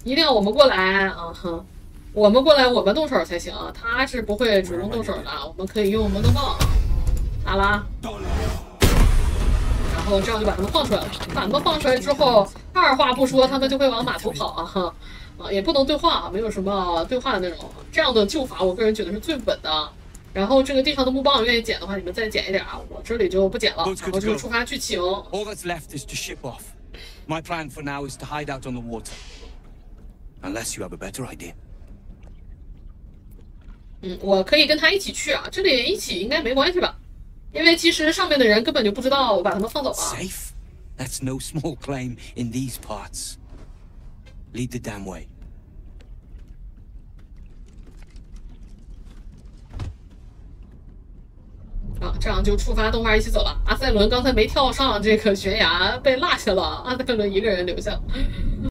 一定要我们过来啊！哼，我们过来，我们动手才行。他是不会主动动手的，我们可以用摩托棒打啦。然后这样就把他们放出来了。把他们放出来之后，二话不说，他们就会往码头跑啊！哈，也不能对话啊，没有什么对话的那种。这样的救法，我个人觉得是最稳的。然后这个地上的木棒愿意捡的话，你们再捡一点啊，我这里就不捡了。然后就触发剧情。 All that's left is to ship off. My plan for now is to hide out on the water. Unless you have a better idea. 我可以跟他一起去啊，这里一起应该没关系吧？因为其实上面的人根本就不知道我把他们放走了。 Safe? That's no small claim in these parts. Lead the damn way. 这样就触发动画一起走了。阿塞伦刚才没跳上这个悬崖，被落下了。阿塞伦一个人留下。